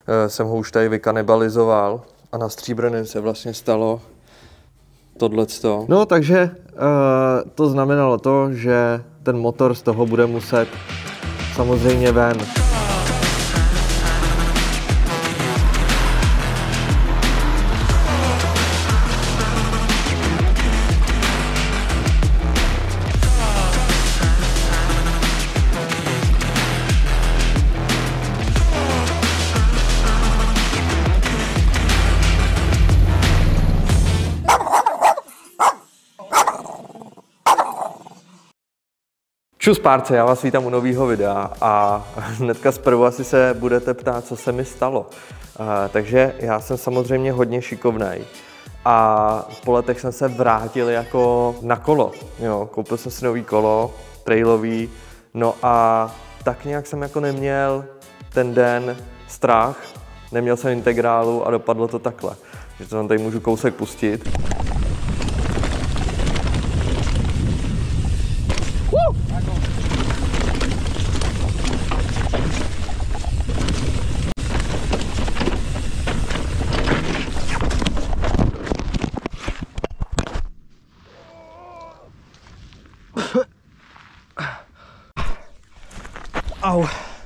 jsem ho už tady vykanibalizoval a na stříbrném se vlastně stalo tohleto. No takže to znamenalo to, že ten motor z toho bude muset samozřejmě ven. Čus párce, já vás vítám u nového videa a hnedka zprvu asi se budete ptát, co se mi stalo. Takže já jsem samozřejmě hodně šikovnej a po letech jsem se vrátil jako na kolo. Jo, koupil jsem si nový kolo, trailový, no a tak nějak jsem jako neměl ten den strach, neměl jsem integrálu a dopadlo to takhle. Že to vám tady můžu kousek pustit. Au.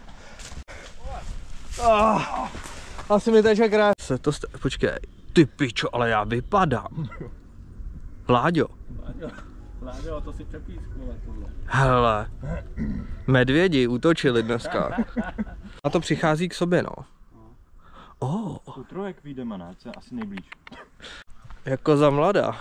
Asi mi teče krev. Počkej, ty pičo, ale já vypadám. Láďo, to si přepískuje tohle. Hele, medvědi útočili dneska. A to přichází k sobě, no. U trojek vyjdeme, ne? Co je asi nejblíž. Jako za mladá.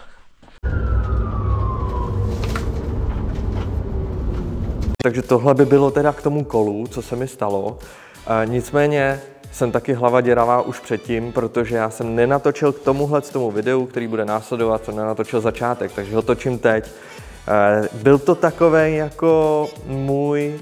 Takže tohle by bylo teda k tomu kolu, co se mi stalo. Nicméně jsem taky hlava děravá už předtím, protože já jsem nenatočil k tomu videu, který bude následovat, jsem nenatočil začátek, takže ho točím teď. Byl to takovej jako můj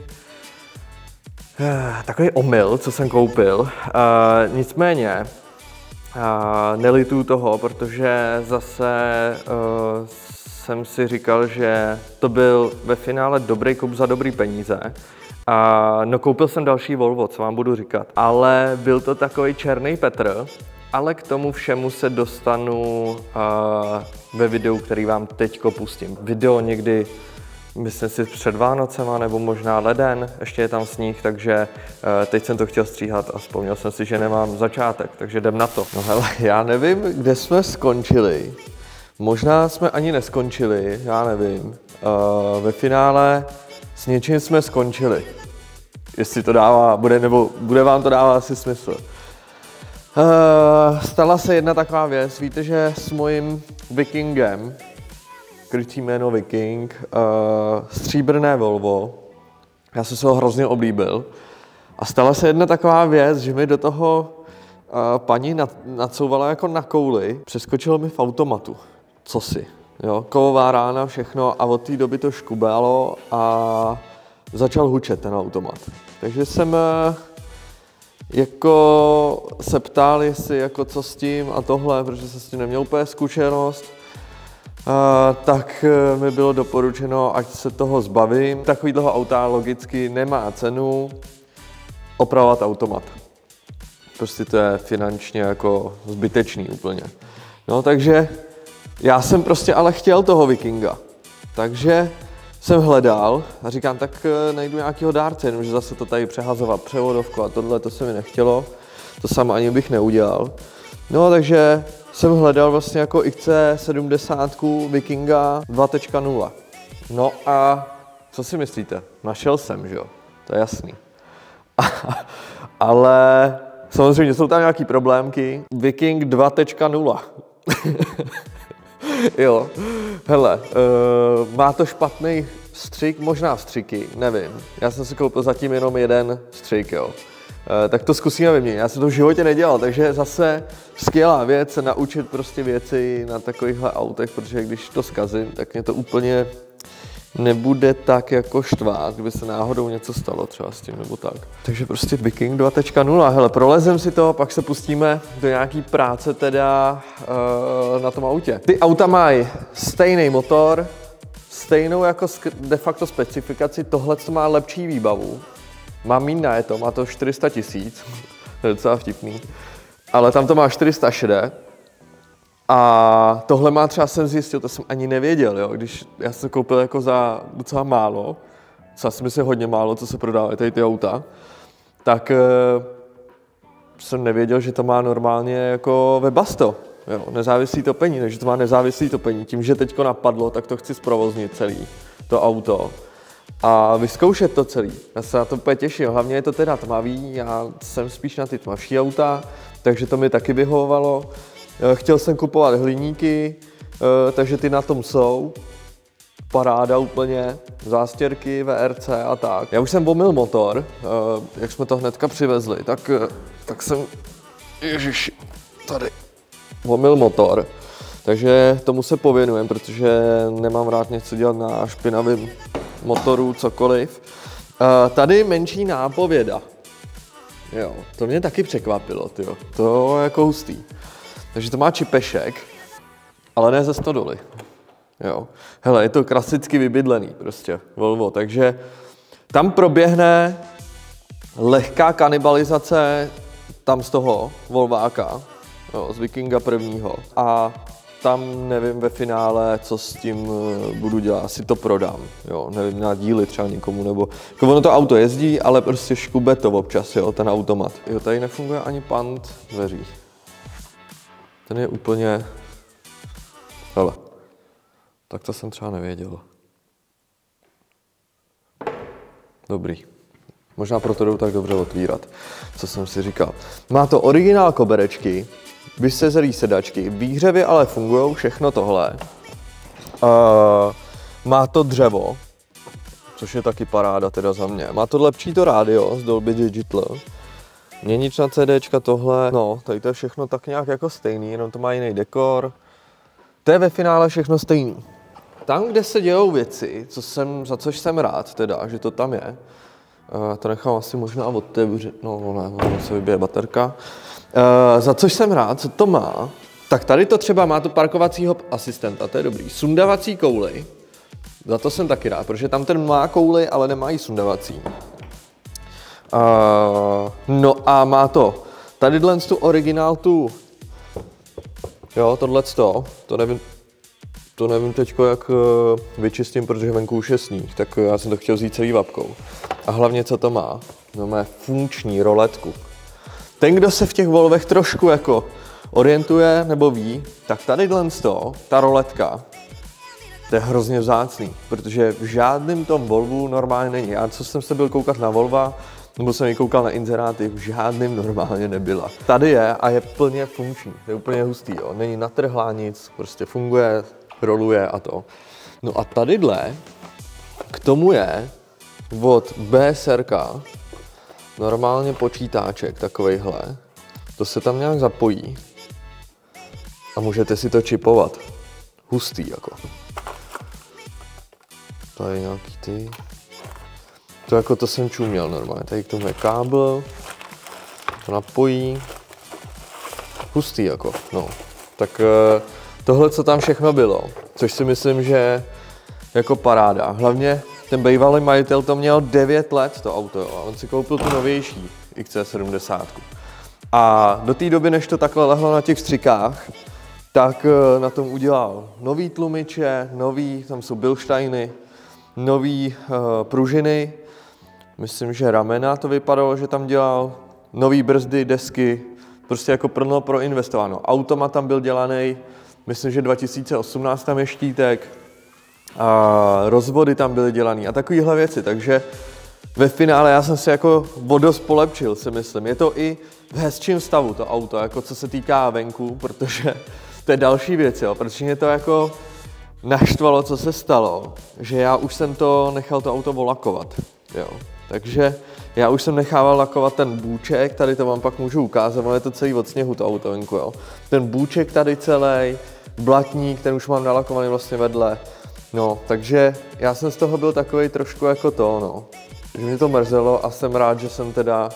takový omyl, co jsem koupil. Nicméně nelituju toho, protože zase jsem si říkal, že to byl ve finále dobrý kup za dobrý peníze. No koupil jsem další Volvo, co vám budu říkat, ale byl to takový černý Petr, ale k tomu všemu se dostanu ve videu, který vám teďko pustím. Video někdy, myslím si před Vánocema nebo možná leden, ještě je tam sníh, takže teď jsem to chtěl stříhat a vzpomněl jsem si, že nemám začátek, takže jdem na to. No hele, já nevím, kde jsme skončili. Možná jsme ani neskončili, já nevím. Ve finále s něčím jsme skončili. Jestli to bude vám to dávat asi smysl. Stala se jedna taková věc, víte, že s mojím Vikingem, krycí jméno Viking, stříbrné Volvo, já jsem se ho hrozně oblíbil. A stala se jedna taková věc, že mi do toho paní nacouvala jako na kouli, přeskočilo mi v automatu. Cosi, jo, kovová rána, všechno a od té doby to škubalo a začal hučet ten automat. Takže jsem jako se ptal, jestli jako co s tím a tohle, protože jsem s tím neměl úplně zkušenost, tak mi bylo doporučeno, ať se toho zbavím. Takovýhle auta logicky nemá cenu opravovat automat. Prostě to je finančně jako zbytečný úplně. No takže já jsem prostě ale chtěl toho Vikinga, takže jsem hledal a říkám, tak najdu nějakého dárce, jenomže zase to tady přehazovat převodovku a tohle, to se mi nechtělo, to sám ani bych neudělal. No takže jsem hledal vlastně jako XC70 Vikinga 2.0. No a co si myslíte? Našel jsem, že jo? To je jasný. Ale samozřejmě jsou tam nějaký problémky. Viking 2.0. Jo, hele, má to špatný střik, možná střiky, nevím. Já jsem si koupil zatím jenom jeden střik, jo. Tak to zkusíme vyměnit. Já jsem to v životě nedělal, takže zase skvělá věc se naučit prostě věci na takovýchhle autech, protože když to zkazím, tak mě to úplně nebude tak jako štvát, kdyby se náhodou něco stalo třeba s tím nebo tak. Takže prostě Viking 2.0, hele, prolezem si to, pak se pustíme do nějaký práce teda na tom autě. Ty auta mají stejný motor, stejnou jako de facto specifikaci, tohle má lepší výbavu, má míň najeto, má to 400 000, To je docela vtipný. Ale tam to má 400 šedé. A tohle má třeba, jsem zjistil, to jsem ani nevěděl, jo? Když já jsem to koupil jako za docela málo, co si myslím hodně málo, co se prodávají tady ty auta, tak jsem nevěděl, že to má normálně jako Webasto, jo? Nezávislý topení, takže to má nezávislý topení. Tím, že teďko napadlo, tak to chci zprovoznit celý, to auto. A vyzkoušet to celý. Já se na to úplně těším, hlavně je to teda tmavý, já jsem spíš na ty tmavší auta, takže to mi taky vyhovovalo. Chtěl jsem kupovat hliníky, takže ty na tom jsou. Paráda úplně, zástěrky, VRC a tak. Já už jsem omyl motor, jak jsme to hnedka přivezli, tak jsem, ježiši, tady, omyl motor. Takže tomu se pověnujem, protože nemám rád něco dělat na špinavém motoru, cokoliv. Tady menší nápověda. Jo, to mě taky překvapilo, tyjo. To je jako hustý. Takže to má čipešek, ale ne ze stodoly. Jo. Hele, je to klasicky vybydlený prostě, Volvo, takže tam proběhne lehká kanibalizace tam z toho Volváka, jo, z Vikinga prvního. A tam nevím ve finále, co s tím budu dělat, asi to prodám, jo, nevím, na díly třeba někomu, nebo jako ono to auto jezdí, ale prostě škube to občas, jo, ten automat. Jo, tady nefunguje ani pant dveří. Ten je úplně, hele, tak to jsem třeba nevěděl. Dobrý. Možná proto jdou tak dobře otvírat, co jsem si říkal. Má to originál koberečky, vysezelý sedačky, výhřevy ale fungují, všechno tohle. Má to dřevo, což je taky paráda teda za mě. Má to lepší to rádio z Dolby Digital. Měnič na CDčka tohle, no, tady to je všechno tak nějak jako stejný, jenom to má jiný dekor. To je ve finále všechno stejný. Tam, kde se dějou věci, za což jsem rád teda, že to tam je, to nechám asi možná otevřít, no ne, ono se vybije baterka. Za což jsem rád, co to má, tak tady to třeba má to parkovacího asistenta, to je dobrý. Sundavací kouli, za to jsem taky rád, protože tam ten má kouli, ale nemá jí sundavací. No a má to tadyhle tu originál tu, jo, tohleto, to nevím teďko, jak vyčistím, protože venku už je sníh, tak já jsem to chtěl vzít celý vapkou. A hlavně co to má? No, má funkční roletku. Ten, kdo se v těch Volvech trošku jako orientuje nebo ví, tak tadyhle ta roletka, to je hrozně vzácný, protože v žádném tom Volvu normálně není. Já co jsem se byl koukat na Volva, nebo jsem ji koukal na inzeráty, v žádném normálně nebyla. Tady je a je plně funkční, je úplně hustý, jo. Není natrhlá nic, prostě funguje, roluje a to. No a tadyhle, k tomu je od BSRK normálně počítáček takovejhle. To se tam nějak zapojí a můžete si to čipovat. Hustý jako. Tady nějaký ty. To jako to jsem čuměl normálně. Tady k tomu je kábel. To napojí. Hustý jako, no. Tak tohle, co tam všechno bylo, což si myslím, že jako paráda. Hlavně ten bývalý majitel to měl 9 let, to auto, jo. A on si koupil tu novější XC70. A do té doby, než to takhle lehlo na těch střikách, tak na tom udělal nový tlumiče, tam jsou Bilsteiny, nový pružiny, myslím, že ramena to vypadalo, že tam dělal, nový brzdy, desky, prostě jako plno proinvestováno. Automat tam byl dělaný, myslím, že 2018 tam je štítek, a rozvody tam byly dělaný a takovéhle věci, takže ve finále já jsem si jako dost polepšil, si myslím. Je to i v hezčím stavu to auto, jako co se týká venku, protože to je další věc, jo, protože mě to jako naštvalo, co se stalo, že já už jsem to nechal to auto volakovat, jo. Takže já už jsem nechával lakovat ten bůček, tady to vám pak můžu ukázat, ale je to celý od sněhu to auto venku, jo. Ten bůček tady celý, blatník, ten už mám nalakovaný vlastně vedle, no, takže já jsem z toho byl takovej trošku jako to, no. Že mě to mrzelo a jsem rád, že jsem teda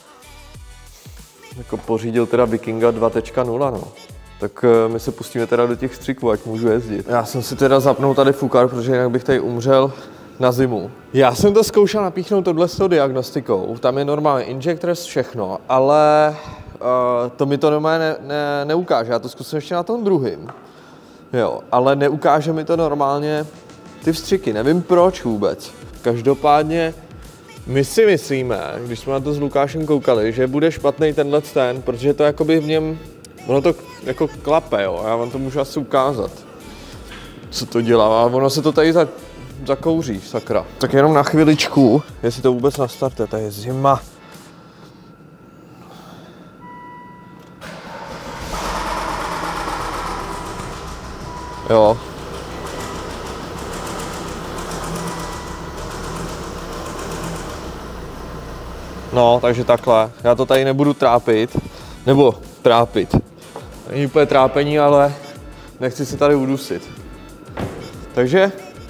jako pořídil teda Vikinga 2.0, no. Tak my se pustíme teda do těch střiků, ať můžu jezdit. Já jsem si teda zapnul tady fukar, protože jinak bych tady umřel na zimu. Já jsem to zkoušel napíchnout tohle s tou diagnostikou, tam je normálně injectors, všechno, ale to mi to normálně neukáže, já to zkusím ještě na tom druhým. Jo, ale neukáže mi to normálně ty vstřiky, nevím proč vůbec. Každopádně my si myslíme, když jsme na to s Lukášem koukali, že bude špatný tenhle ten, protože to jakoby v něm, ono to jako klape, jo, já vám to můžu asi ukázat, co to dělá, a ono se to tady zakouří, sakra. Tak jenom na chviličku, jestli to vůbec nastarte, tady je zima. Jo. No, takže takhle. Já to tady nebudu trápit. Nebo trápit. Není úplně trápení, ale nechci se tady udusit. Takže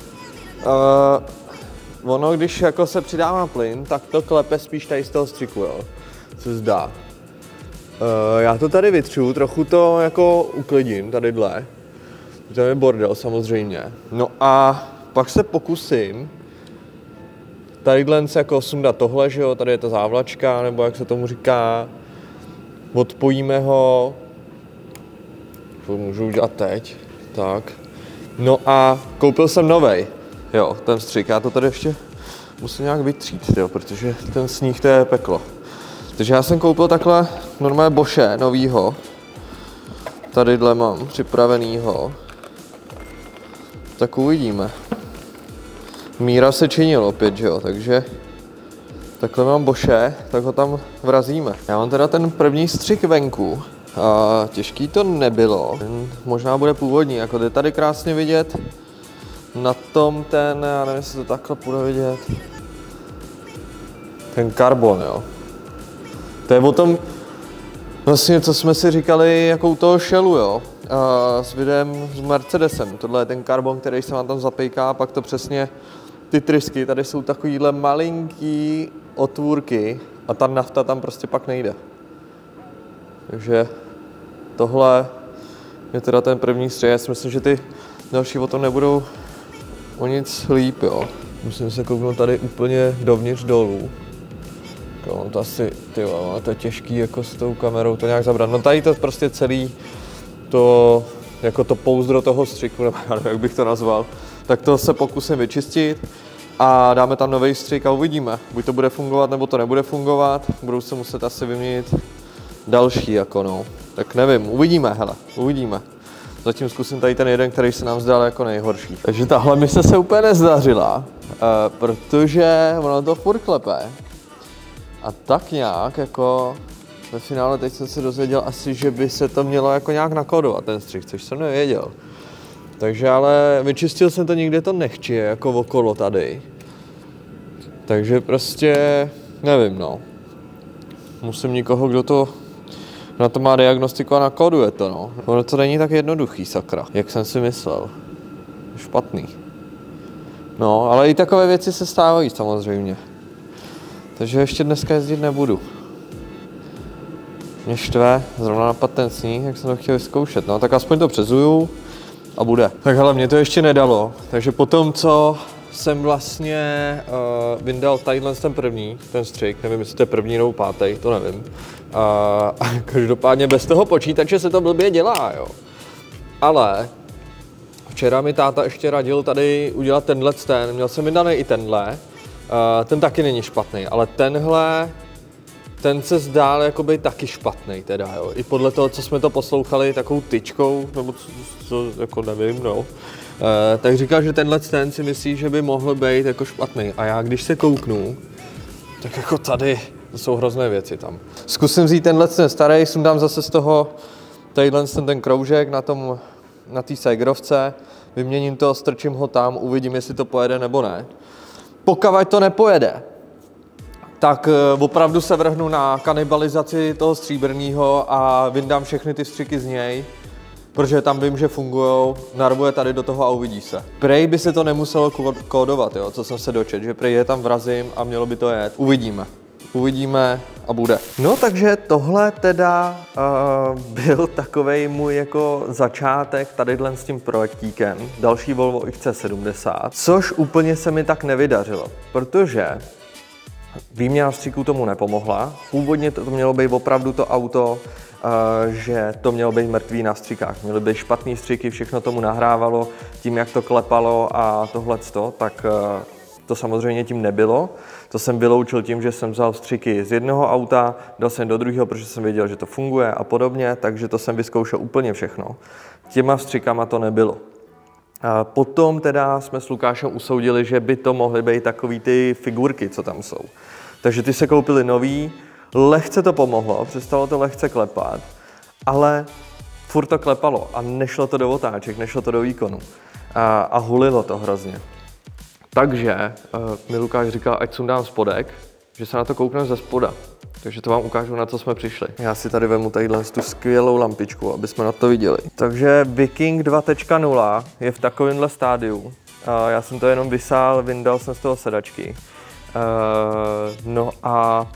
ono, když jako se přidává plyn, tak to klepe spíš tady z toho střiku, jo. Co se zdá. Já to tady vytřu, trochu to jako uklidím, tadyhle. To je bordel samozřejmě. No a pak se pokusím tadyhle se jako sundat tohle, že jo, tady je ta závlačka, nebo jak se tomu říká. Odpojíme ho. To můžu udělat teď. Tak. No a koupil jsem novej. Jo, ten střik. Já to tady ještě musím nějak vytřít, jo, protože ten sníh to je peklo. Takže já jsem koupil takhle normálně Bosche novýho. Tadyhle mám připravenýho. Tak uvidíme. Míra se činil opět, že jo, takže takhle mám Bosche, tak ho tam vrazíme. Já mám teda ten první střik venku a těžký to nebylo. Možná bude původní, jako jde tady krásně vidět na tom ten, já nevím, jestli to takhle půjde vidět, ten karbon, jo. To je o tom, vlastně, co jsme si říkali, jako u toho Shellu, jo, s videem s Mercedesem. Tohle je ten karbon, který se vám tam zapejká, a pak to přesně ty trysky, tady jsou takovýhle malinký otvůrky a ta nafta tam prostě pak nejde. Takže tohle je teda ten první střih. Já si myslím, že ty další o tom nebudou o nic líp, jo. Musím se kouknout tady úplně dovnitř dolů. To asi, tyjo, to je těžký jako s tou kamerou to nějak zabrat. No tady to prostě celý, to, jako to pouzdro toho střiku, nebo jak bych to nazval, tak to se pokusím vyčistit a dáme tam nový střik a uvidíme. Buď to bude fungovat, nebo to nebude fungovat. Budou se muset asi vyměnit další, jako no. Tak nevím, uvidíme, hele, uvidíme. Zatím zkusím tady ten jeden, který se nám zdál jako nejhorší. Takže tahle mise se úplně nezdařila, protože ono to furt klepe. A tak nějak, jako ve finále teď jsem se dozvěděl asi, že by se to mělo jako nějak nakódovat ten střih, což jsem nevěděl. Takže ale vyčistil jsem to, nikde to nechci, jako okolo tady. Takže prostě, nevím, no. Musím někoho, kdo to na to má diagnostiku a nakóduje to, no. Ono to není tak jednoduchý, sakra, jak jsem si myslel. Špatný. No, ale i takové věci se stávají samozřejmě. Takže ještě dneska jezdit nebudu. Mě štve, zrovna napad ten sníh, jak jsem to chtěl vyzkoušet, no tak aspoň to přezuju a bude. Tak hele, mě to ještě nedalo, takže potom, co jsem vlastně vyndal tadyhle ten první, ten střik, nevím, jestli to je první nebo pátý, to nevím. Každopádně bez toho počítače se to blbě dělá, jo. Ale včera mi táta ještě radil tady udělat tenhle ten, měl jsem vydaný i tenhle. Ten taky není špatný, ale tenhle, ten se zdál jakoby taky špatný teda, jo. I podle toho, co jsme to poslouchali takovou tyčkou, nebo co jako nevím, no. Tak říkal, že tenhle ten si myslí, že by mohl být jako špatný. A já když se kouknu, tak jako tady, to jsou hrozné věci tam. Zkusím vzít tenhle ten starý, sundám zase z toho tadyhle ten kroužek na té Segrovce, vyměním to, strčím ho tam, uvidím, jestli to pojede nebo ne. Pokud to nepojede, tak opravdu se vrhnu na kanibalizaci toho stříbrného a vyndám všechny ty střiky z něj, protože tam vím, že fungujou, narvuje tady do toho a uvidí se. Prej by se to nemuselo kódovat, jo, co jsem se dočetl, že prej je tam vrazím a mělo by to jet. Uvidíme. uvidíme a bude. No takže tohle teda byl takovej můj jako začátek tadyhle s tím projektíkem, další Volvo XC70, což úplně se mi tak nevydařilo, protože výměna vstřiků tomu nepomohla. Původně to mělo být opravdu to auto, že to mělo být mrtvý na vstřikách. Měly být špatný vstřiky, všechno tomu nahrávalo, tím jak to klepalo a tohleto, tak to samozřejmě tím nebylo. To jsem vyloučil tím, že jsem vzal vstřiky z jednoho auta, dal jsem do druhého, protože jsem věděl, že to funguje a podobně, takže to jsem vyzkoušel úplně všechno. Těma vstřikama to nebylo. A potom teda jsme s Lukášem usoudili, že by to mohly být takový ty figurky, co tam jsou. Takže ty se koupili nový, lehce to pomohlo, přestalo to lehce klepat, ale furt to klepalo a nešlo to do otáček, nešlo to do výkonu a hulilo to hrozně. Takže mi Lukáš říkal, ať sundám spodek, že se na to koukneme ze spoda. Takže to vám ukážu, na co jsme přišli. Já si tady vemu tadyhle tu skvělou lampičku, aby jsme na to viděli. Takže Viking 2.0 je v takovémhle stádiu. Já jsem to jenom vysál, vyndal jsem z toho sedačky. No a...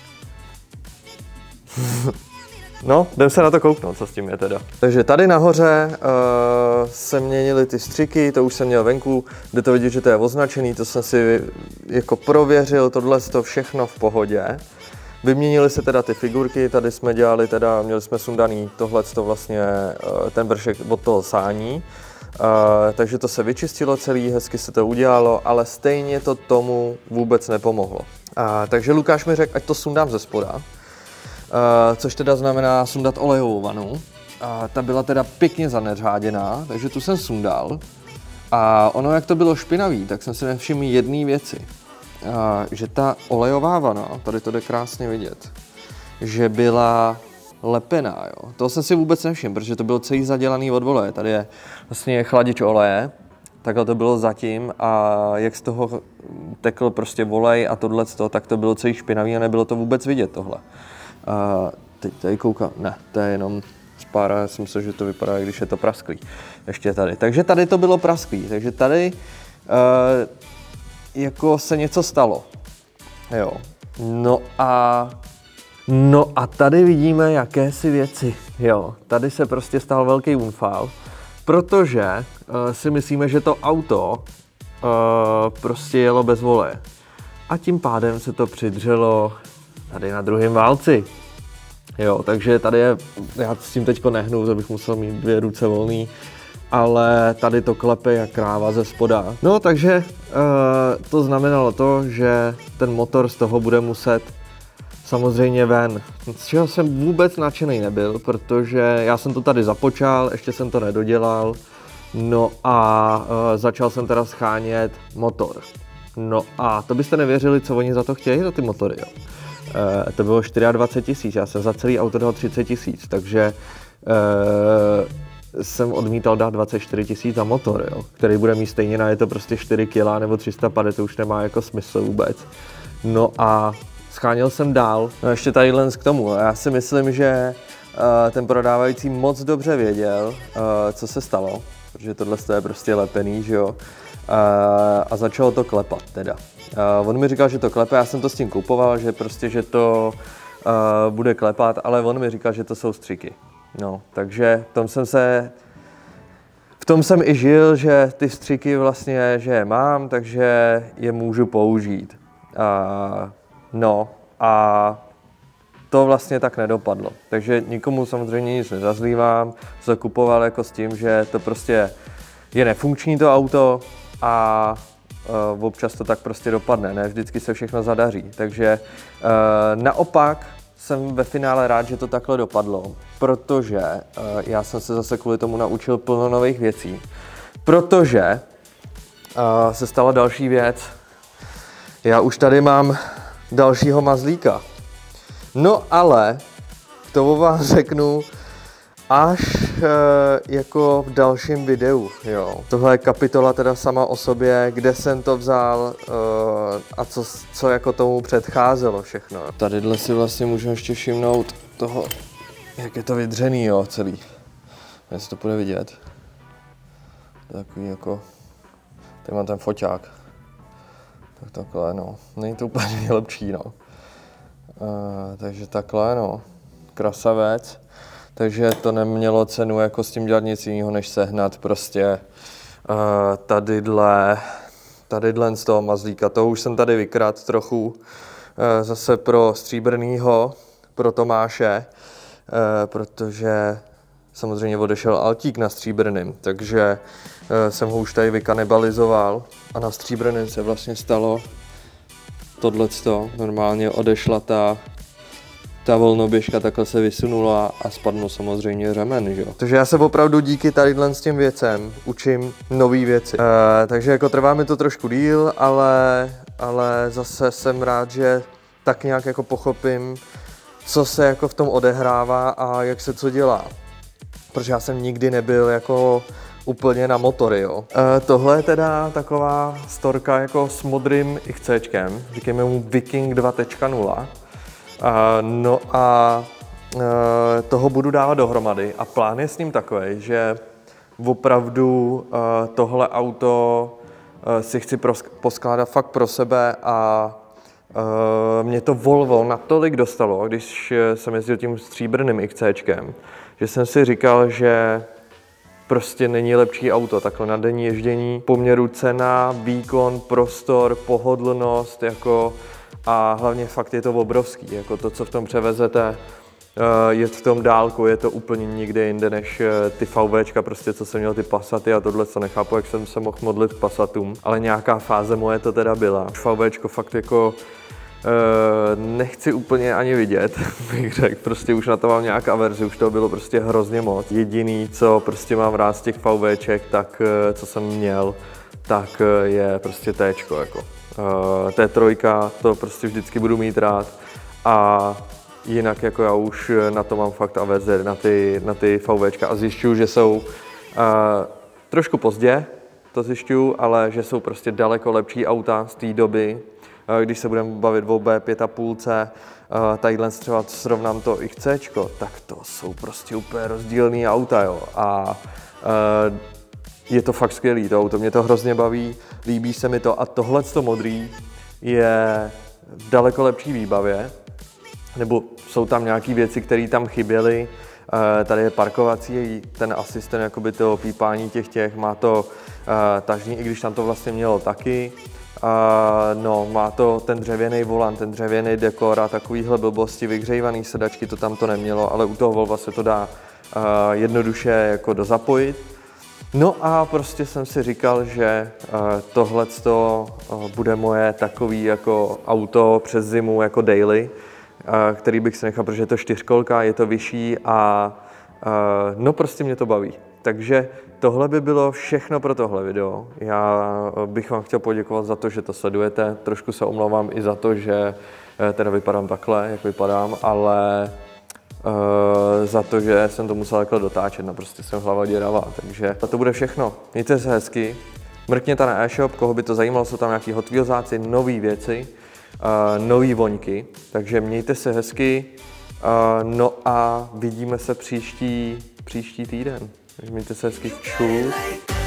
No, jdem se na to kouknout, co s tím je teda. Takže tady nahoře se měnily ty střiky, to už jsem měl venku, kde to vidět, že to je označený, to jsem si jako prověřil, tohle to všechno v pohodě. Vyměnily se teda ty figurky, tady jsme dělali teda, měli jsme sundaný tohleto vlastně, ten vršek od toho sání. Takže to se vyčistilo celý, hezky se to udělalo, ale stejně to tomu vůbec nepomohlo. Takže Lukáš mi řekl, ať to sundám ze spoda. Což teda znamená sundat olejovou vanu. Ta byla teda pěkně zaneřáděná, takže tu jsem sundal. A ono, jak to bylo špinavý, tak jsem si nevšiml jedné věci. Že ta olejová vana, tady to jde krásně vidět, že byla lepená, jo. Toho jsem si vůbec nevšiml, protože to bylo celý zadělaný od oleje. Tady je vlastně chladič oleje, takhle to bylo zatím a jak z toho tekl prostě olej a tohleto, tak to bylo celý špinavý a nebylo to vůbec vidět tohle. Teď tady koukám, ne, to je jenom spára, já si myslím, že to vypadá, když je to prasklý. Ještě tady. Takže tady to bylo prasklý, takže tady jako se něco stalo. Jo. No a tady vidíme jakési věci. Jo, tady se prostě stal velký unfall, protože si myslíme, že to auto prostě jelo bez voleje. A tím pádem se to přidřelo tady na druhém válci. Jo, takže tady je, já s tím teďko nehnu, to bych musel mít 2 ruce volný, ale tady to klepe jak kráva ze spoda. No, takže to znamenalo to, že ten motor z toho bude muset samozřejmě ven. Z čeho jsem vůbec nadšený nebyl, protože já jsem to tady započal, ještě jsem to nedodělal, no a začal jsem teda schánět motor. No a to byste nevěřili, co oni za to chtějí, za ty motory, jo. To bylo 24 000, já jsem za celý auto dal 30 000, takže jsem odmítal dát 24 000 za motor, jo, který bude mít stejně na je to prostě 4 kg nebo 350, to už nemá jako smysl vůbec. No a scháněl jsem dál. No ještě tadyhle k tomu, já si myslím, že ten prodávající moc dobře věděl, co se stalo, protože tohle je prostě lepený, že jo, a začalo to klepat teda. On mi říkal, že to klepe, já jsem to s tím kupoval, že prostě, že to bude klepat, ale on mi říkal, že to jsou střiky. No, takže v tom jsem i žil, že ty střiky vlastně, že je mám, takže je můžu použít. No a to vlastně tak nedopadlo. Takže nikomu samozřejmě nic nezazlívám, co kupoval jako s tím, že to prostě je nefunkční to auto a občas to tak prostě dopadne, ne vždycky se všechno zadaří. Takže naopak jsem ve finále rád, že to takhle dopadlo, protože já jsem se zase kvůli tomu naučil plno nových věcí, protože se stala další věc. Já už tady mám dalšího mazlíka. No ale to vám řeknu až jako v dalším videu, jo. Tohle je kapitola teda sama o sobě, kde jsem to vzal a co jako tomu předcházelo všechno. Tadyhle si vlastně můžu ještě všimnout toho, jak je to vydřený, jo, celý. Jestli to bude vidět. Takový jako, tady mám ten foťák. Tak takhle, no. Není to úplně nejlepší, no. Takže takhle, no. Krasavec. Takže to nemělo cenu jako s tím dělat nic jiného, než sehnat prostě tadyhle z toho mazlíka. To už jsem tady vykradl trochu zase pro stříbrnýho, pro Tomáše, protože samozřejmě odešel altík na stříbrným, takže jsem ho už tady vykanibalizoval a na stříbrným se vlastně stalo tohleto. Normálně odešla ta volnoběžka, takhle se vysunula a spadnul samozřejmě řemen, že jo. Takže já se opravdu díky tadyhle s tím věcem učím nový věci. Takže jako trvá mi to trošku díl, ale zase jsem rád, že tak nějak jako pochopím, co se jako v tom odehrává a jak se co dělá. Protože já jsem nikdy nebyl jako úplně na motory, jo. Tohle je teda taková storka jako s modrým XCčkem, říkejme mu Viking 2.0. No a toho budu dávat dohromady a plán je s ním takový, že opravdu tohle auto si chci poskládat fakt pro sebe a mě to Volvo natolik dostalo, když jsem jezdil tím stříbrným XCčkem, že jsem si říkal, že prostě není lepší auto takhle na denní ježdění. Poměru cena, výkon, prostor, pohodlnost, jako a hlavně fakt je to obrovský, jako to, co v tom převezete, je v tom dálku, je to úplně nikde jinde než ty VWčka, prostě co jsem měl ty Passaty a tohle, co nechápu, jak jsem se mohl modlit k Passatům, ale nějaká fáze moje to teda byla. VWčko fakt jako nechci úplně ani vidět, bych řekl, prostě už na to mám nějaká verzi, už to bylo prostě hrozně moc. Jediný, co prostě mám rád z těch VWček, tak co jsem měl, tak je prostě Tčko, jako. T3, to prostě vždycky budu mít rád a jinak jako já už na to mám fakt averzi, na ty VWčka a zjišťuju, že jsou trošku pozdě, to zjišťuju, ale že jsou prostě daleko lepší auta z té doby. Když se budeme bavit o B5,5, tadyhle třeba srovnám to XCčko, tak to jsou prostě úplně rozdílný auta, jo. A je to fakt skvělý, to auto, mě to hrozně baví, líbí se mi to a tohleto modrý je v daleko lepší výbavě, nebo jsou tam nějaké věci, které tam chyběly. Tady je parkovací, ten asistent, jakoby to pípání těch, má to tažní, i když tam to vlastně mělo taky. No, má to ten dřevěný volant, ten dřevěný dekor a takovýhle blbosti, vygřejvaný sedačky, to tam to nemělo, ale u toho Volva se to dá jednoduše jako dozapojit. No a prostě jsem si říkal, že tohleto bude moje takový jako auto přes zimu jako daily, který bych si nechal, protože je to 4kolka, je to vyšší a no prostě mě to baví. Takže tohle by bylo všechno pro tohle video. Já bych vám chtěl poděkovat za to, že to sledujete. Trošku se omlouvám i za to, že teda vypadám takhle, jak vypadám, ale za to, že jsem to musel takhle dotáčet, no prostě jsem hlava děravá, takže to bude všechno. Mějte se hezky, mrkněte na e-shop, koho by to zajímalo, jsou tam nějaký Hot Wheelsáci, nové věci, nové voňky, takže mějte se hezky, no a vidíme se příští týden. Takže mějte se hezky, čus.